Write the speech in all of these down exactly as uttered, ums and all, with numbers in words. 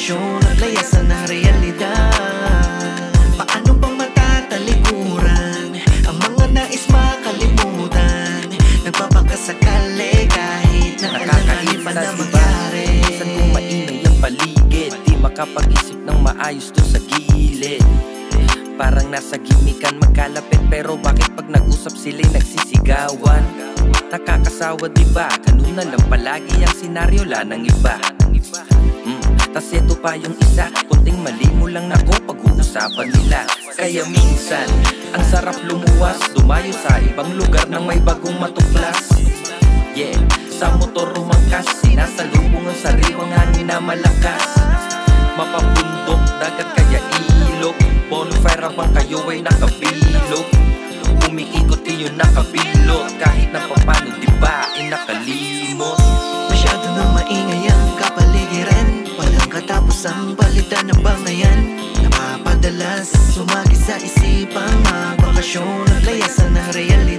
bakasyon at layasan ng realidad. Paano bang matatalikuran ang mga nais makalimutan? Nagpapakasakali kahit na alanganin pa na mangyari. Minsan kung maingay ang paligid, di makapag-isip ng maayos to sa gilid. Parang nasa gimikan magkalapit, pero bakit pag nag-usap sila'y nagsisigawan? Nakakasawa diba? Ganun na lang palagi ang senaryo, la ng iba. mm. Tas eto pa yung isa, kunting mali mo lang nako pag-uusapan nila. Kaya minsan, ang sarap lumuwas, dumayo sa ibang lugar nang may bagong matuklas. Yeah, sa motor rumangkas, sinasalubong ang sariwang hangin na malakas. Mapapundok, dagat kaya ilog, bonfire habang kayo ay nakabilog. Umiikot iyo nakabilog, kahit na papano diba ay nakalimot. Masyado na maingay ang kapaligiran, walang katapusang balitan ng bangayan. Napapadalas sumagi sa isipang magbakasyon at layasan ng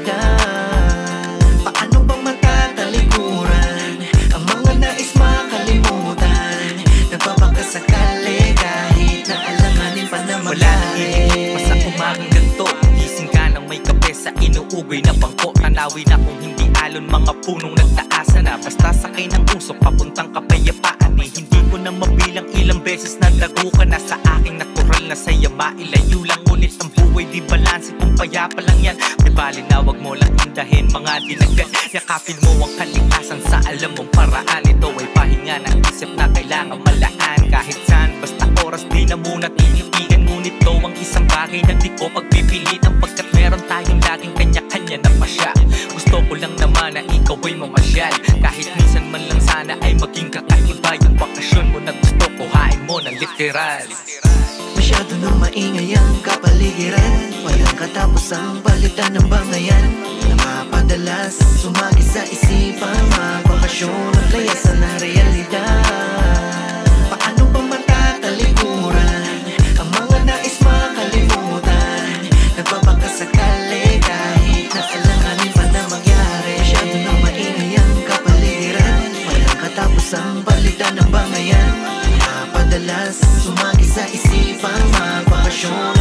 realidad. Paano bang matatalikuran ang mga nais makalimutan? Nagpapakasakali kahit na alanganin pa na mangyari. Basta umagang ganto, gising ka ng may kape sa inuugoy na bangko. Tanawin na kung hindi alon, mga punong nagtaasan na. Basta sakay ng usok papuntang kapayapaan, eh hindi ko na mabilang ilang beses na lago ka na sa aking natural na saya. Mailayo lang ngunit ang buhay di balanse kung payapa lang yan. Di bali na wag mo lang indahin mga dinagan. Yakapin mo ang kalikasan sa alam mong paraan. Ito ay pahinga ng isip na kailangan malaan. Kahit saan basta oras di na muna tinitigan. Ngunit to ang isang bagay na di ko pagpipilitan, pagkat meron tayong laging kanya-kanya na pasya. Gusto ko lang naman na ikaw ay mamasyal, kahit minsan man lang sana ay maging kakaiba yung bakasyon mo na gusto ko hain mo ng literal. Masyado na maingay ang kapaligiran, walang katapusang balitan ng bangayan. Napapadalas sumagi sa isipang magbakasyon at layasan ng realidad. Paano bang matatalikuran ang mga nais makalimutan? Nagpapakasakali kahit na alanganin pa na mangyari. Masyado na maingay ang kapaligiran, walang katapusang balitan ng bangayan. Napapadalas sumagi sa isipang magbakasyon